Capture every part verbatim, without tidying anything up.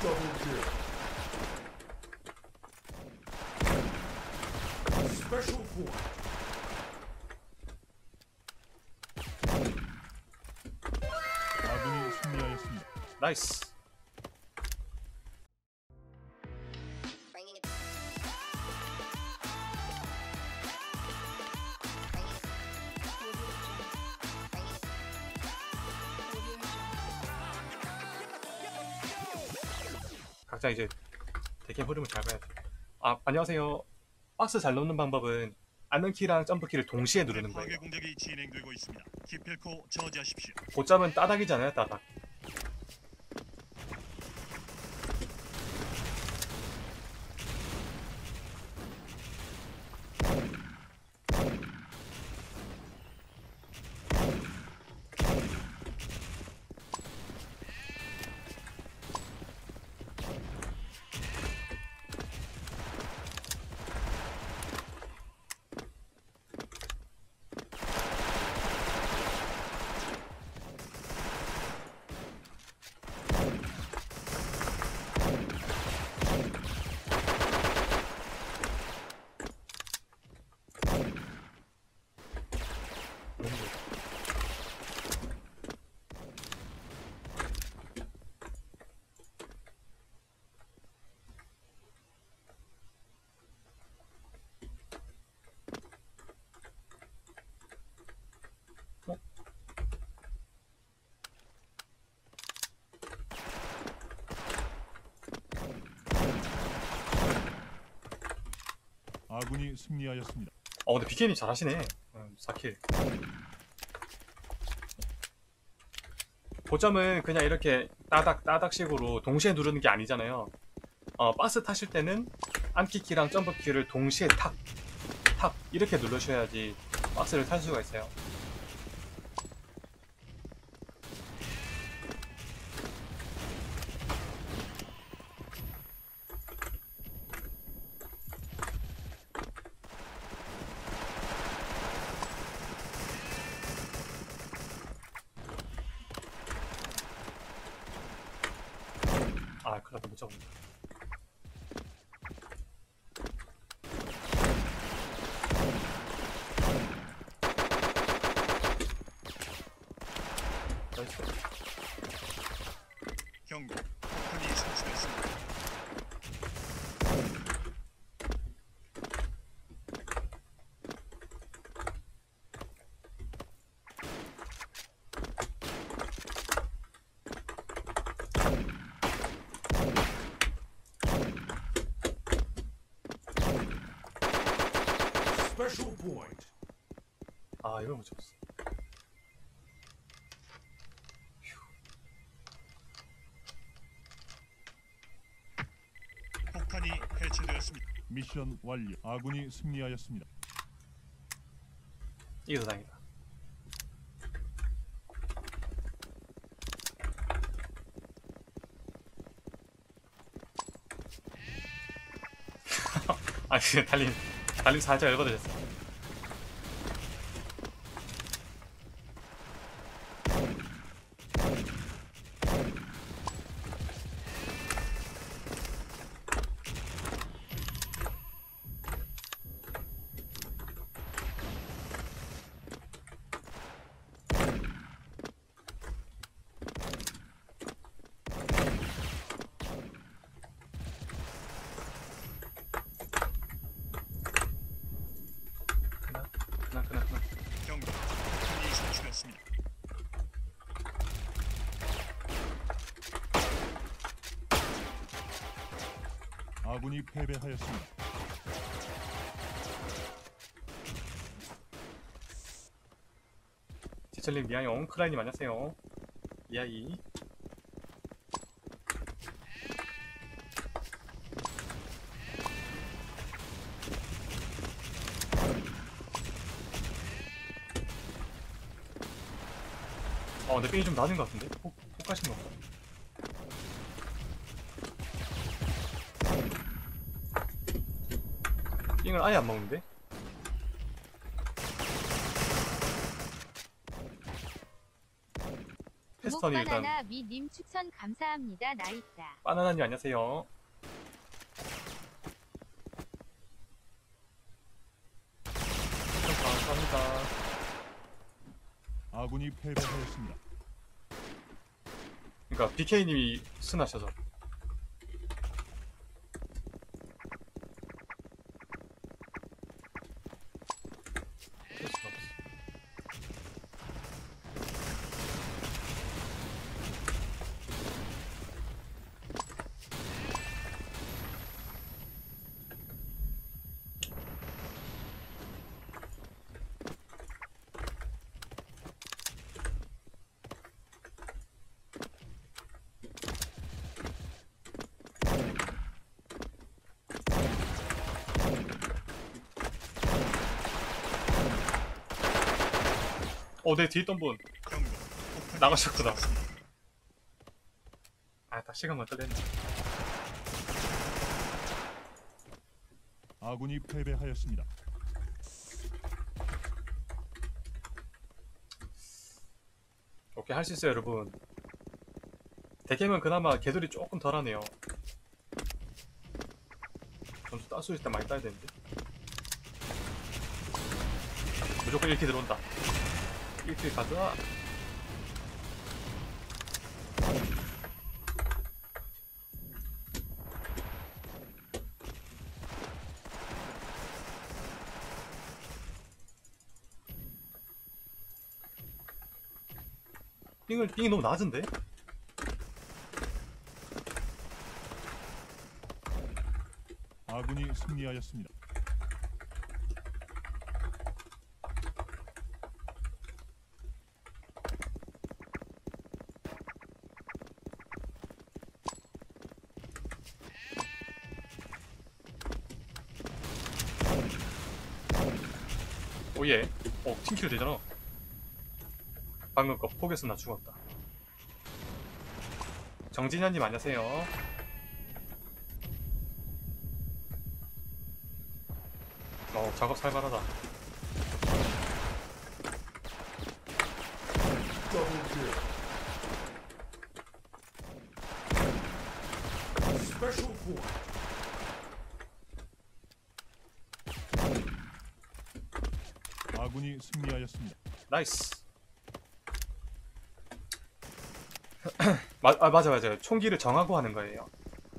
아군이 승리하였습니다. 나이스. 각자 이제 대게임 흐름을 잘 봐야 돼. 아, 안녕하세요. 박스 잘 넣는 방법은 안는키랑 점프키를 동시에 누르는 거예요. 파괴 공격이 진행되고 있습니다. 기필코 저지하십시오. 고점은 따닥이잖아요, 따닥. 아군이 승리하였습니다. 어, 근데 비케이님 잘하시네. 음, 사 킬. 고점은 그냥 이렇게 따닥 따닥식으로 동시에 누르는 게 아니잖아요. 어, 박스 타실 때는 안키키랑 점프키를 동시에 탁, 탁 이렇게 누르셔야지 박스를 탈 수가 있어요. 아, 큰일 났다. 못 잡았네. 나이스. 경고. 폭탄이 설치됐습니다. 아, 이걸 못 잡았어. 폭탄이 해체되었습니다. 미션 완료. 아군이 승리하였습니다. 이게 더 다행이다. 아, 그냥 달림, 달림 살짝 열받으셨어. 그나, 그나, 그나. 경고. 폭탄이 설치됐습니다. 아군이 패배하였습니다. 지철님, 미아용, 크라이님 안녕하세요. 이아이. 어, 근데 삥이 좀 낮은 것 같은데? 폭, 폭 가신 건가? 삥을 아예 안 먹는데? 패스턴이 일단 바나나 미님 추천 감사합니다. 나있다. 바나나님 안녕하세요. 감사합니다. 아군이 패배하였습니다. 그러니까 비케이님이 순하셔서 어쩔 수가 없어. 어, 내 뒤에 있던 분 경고. 폭탄이 나가셨구나. 설치되었습니다. 아, 딱 시간만 끌렸네. 아군이 패배하였습니다. 오케이, 할 수 있어요, 여러분. 대게임은 그나마 개돌이 조금 덜하네요. 점수 따수 있을 때 많이 따야 되는데. 무조건 일 킬 들어온다. 일 킬 가자. 삥을, 삥이 너무 낮은데? 아군이 승리하였습니다. 오예. 어, 팀킬 되잖아. 방금 거 포기해서 나 죽었다. 정진현님 안녕하세요. 어, 작업 살벌하다. 아군이 승리하였습니다. 나이스. 마, 아, 맞아 맞아요. 총기를 정하고 하는 거예요.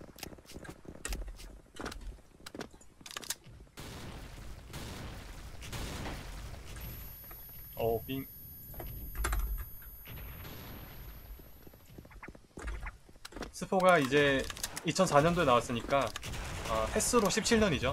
어, 빙. 스포가 이제 이천사 년도에 나왔으니까 어, 횟수로 십칠 년이죠.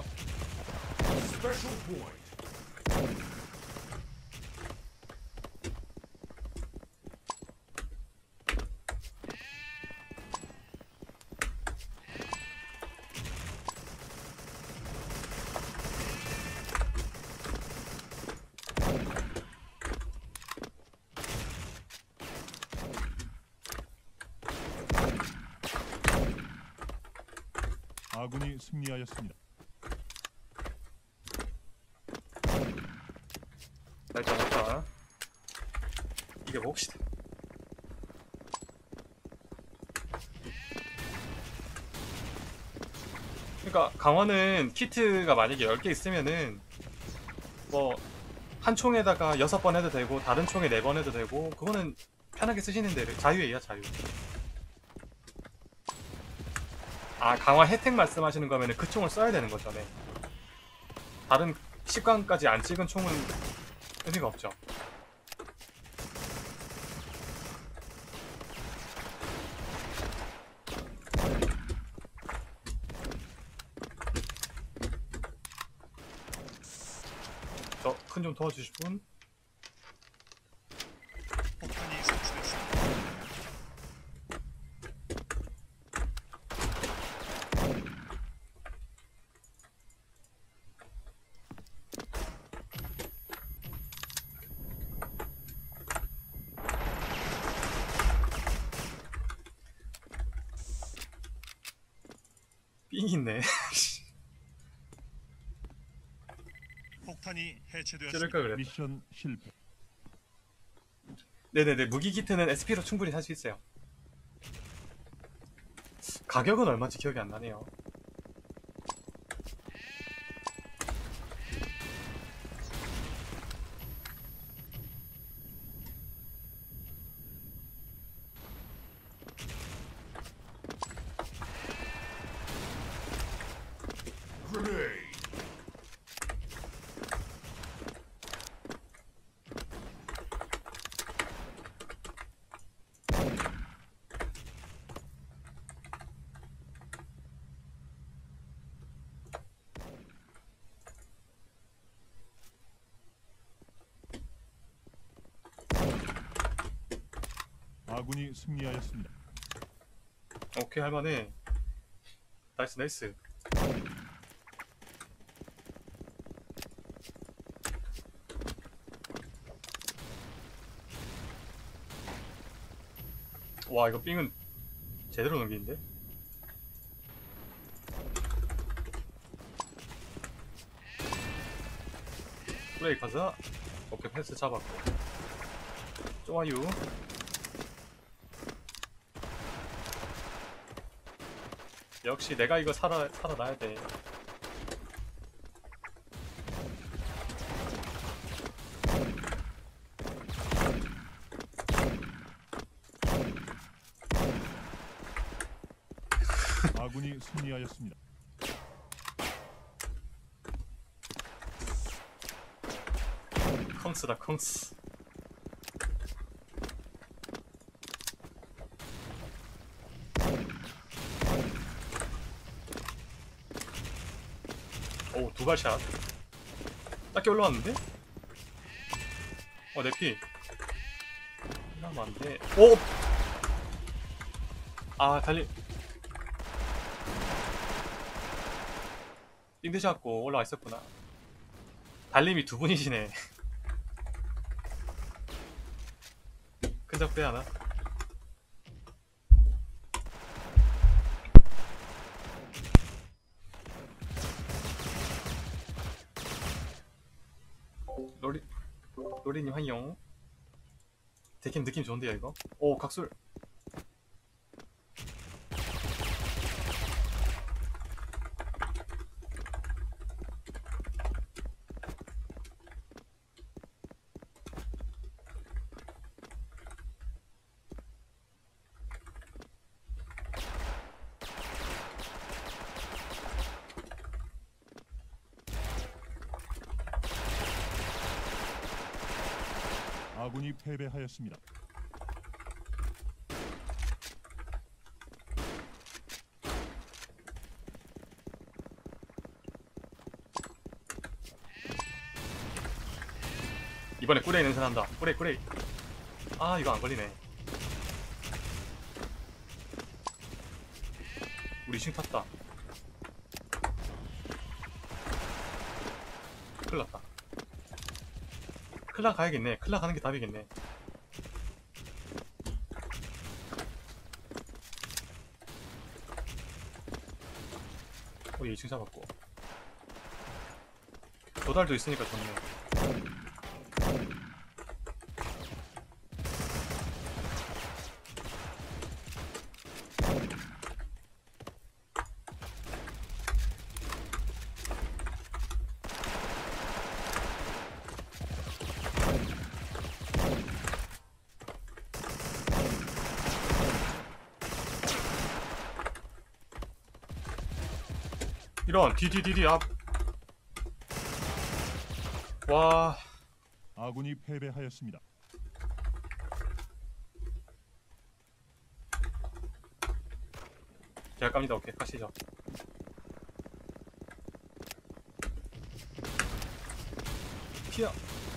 아군이 승리하였습니다. 날 잡았다. 이게 몫이다. 그러니까 강화는 키트가 만약에 열 개 있으면은 뭐 한 총에다가 여섯 번 해도 되고 다른 총에 네 번 해도 되고 그거는 편하게 쓰시는 대로 자유예요, 자유. 아, 강화 혜택 말씀하시는 거면은 그 총을 써야 되는 거죠, 네. 다른 식광까지 안 찍은 총은 의미가 없죠. 저 큰 좀 도와주실 분? 폭탄이 설치됐습니다. 삥 있네. 폭탄이 찌를까 해체되었습니다. 그랬다. 미션 실패. 네네네, 무기 키트는 에스피로 충분히 살 수 있어요. 가격은 얼마인지 기억이 안 나네요. 아군이 승리하였습니다. 오케이, 할만해. 나이스 나이스. 와, 이거 삥은 제대로 넘기는데? 플레이 가자. 오케이, 패스 잡았고. 좋아요. 역시 내가 이거 살아, 살아나야 돼. 아군이 승리하였습니다. 컹스다, 컹스. 오, 두발샷. 딱히 올라왔는데? 어, 내피. 이러면 안 돼. 오! 아, 달리. 띵드샷고 올라와 있었구나. 달림이 두 분이시네. 큰작 빼야 하나? 로리, 로리님 환영. 데킴 느낌 좋은데요, 이거? 오, 각술. 아군이 패배하였습니다. 이번에 꾸레이 냄새 난다. 꾸레이, 꾸레이. 아, 이거 안 걸리네. 우리 싱 탔다. 큰일 났다. 클라 가야겠네. 클라 가는 게 답이겠네. 우리 이 층 잡았고. 도달도 있으니까 좋네. 이런 디디디디 앞. 와, 아군이 패배하였습니다. 제가 갑니다. 오케이, 가시죠. 피어.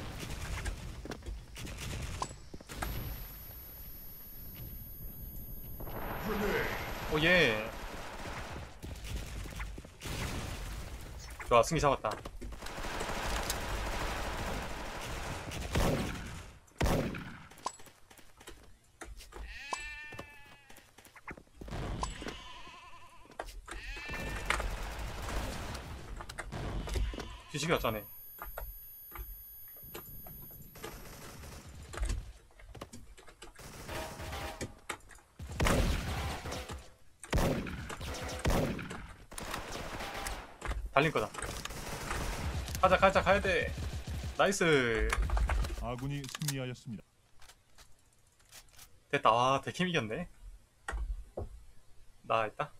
오예. 좋아, 승리 잡았다. 뒤지기 왔잖아. 달린 거다. 가자 가자 가야 돼. 나이스. 아군이 승리하였습니다. 됐다. 와, 대킴 이겼네. 나 있다.